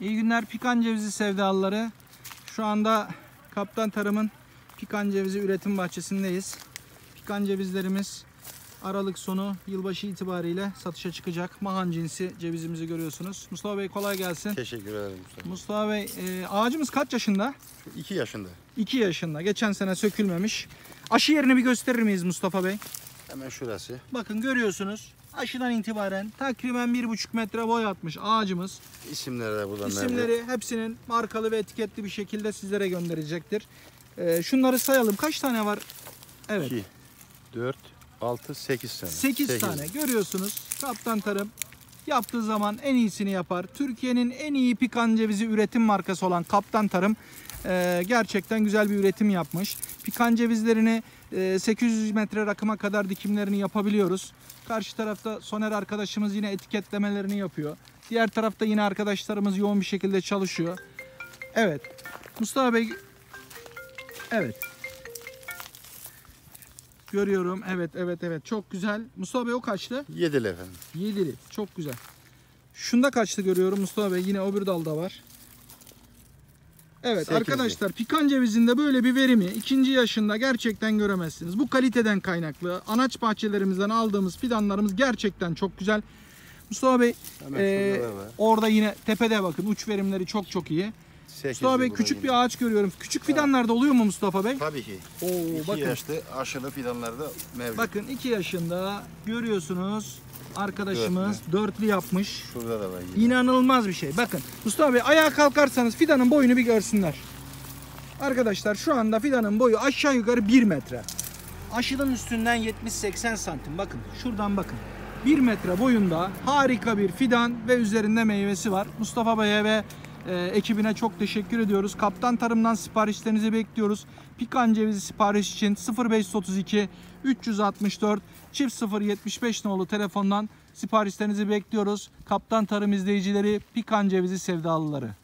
İyi günler Pikan cevizi sevdalıları. Şu anda Kaptan Tarım'ın Pikan cevizi üretim bahçesindeyiz. Pikan cevizlerimiz Aralık sonu yılbaşı itibariyle satışa çıkacak. Mahan cinsi cevizimizi görüyorsunuz. Mustafa Bey kolay gelsin. Teşekkür ederim Mustafa. Mustafa Bey ağacımız kaç yaşında? 2 yaşında. 2 yaşında. Geçen sene sökülmemiş. Aşı yerini bir gösterir miyiz Mustafa Bey? Hemen şurası. Bakın görüyorsunuz. Aşıdan itibaren takriben 1,5 metre boy atmış ağacımız. İsimleri de buradan İsimleri hepsinin markalı ve etiketli bir şekilde sizlere gönderecektir. Şunları sayalım. Kaç tane var? Evet. 2, 4, 6, 8 tane. 8 tane. Görüyorsunuz. Kaptan Tarım yaptığı zaman en iyisini yapar. Türkiye'nin en iyi pikan cevizi üretim markası olan Kaptan Tarım gerçekten güzel bir üretim yapmış. Pikan cevizlerini 800 metre rakıma kadar dikimlerini yapabiliyoruz. Karşı tarafta Soner arkadaşımız yine etiketlemelerini yapıyor. Diğer tarafta yine arkadaşlarımız yoğun bir şekilde çalışıyor. Evet. Mustafa Bey. Evet. Görüyorum. Evet. Çok güzel. Mustafa Bey o kaçtı? 7'li efendim. 7'li. Çok güzel. Şunda kaçtı görüyorum Mustafa Bey. Yine öbür dalda var. Evet 8'li. Arkadaşlar pikan cevizinde böyle bir verimi 2. yaşında gerçekten göremezsiniz. Bu kaliteden kaynaklı. Anaç bahçelerimizden aldığımız fidanlarımız gerçekten çok güzel. Mustafa Bey orada yine tepede bakın uç verimleri çok iyi. Mustafa Bey küçük bir ağaç görüyorum. Küçük fidanlarda oluyor mu Mustafa Bey? Tabii ki. Oo, 2 yaşlı aşılı fidanlarda mevcut. Bakın 2 yaşında görüyorsunuz arkadaşımız dörtlü yapmış. Şurada da var yine. İnanılmaz bir şey. Bakın Mustafa Bey ayağa kalkarsanız fidanın boyunu bir görsünler. Arkadaşlar şu anda fidanın boyu aşağı yukarı 1 metre. Aşının üstünden 70-80 santim. Bakın şuradan bakın. 1 metre boyunda harika bir fidan ve üzerinde meyvesi var. Mustafa Bey'e ve ekibine çok teşekkür ediyoruz. Kaptan Tarım'dan siparişlerinizi bekliyoruz. Pikan cevizi sipariş için 0532 364 0075 nolu telefondan siparişlerinizi bekliyoruz. Kaptan Tarım izleyicileri, Pikan cevizi sevdalıları.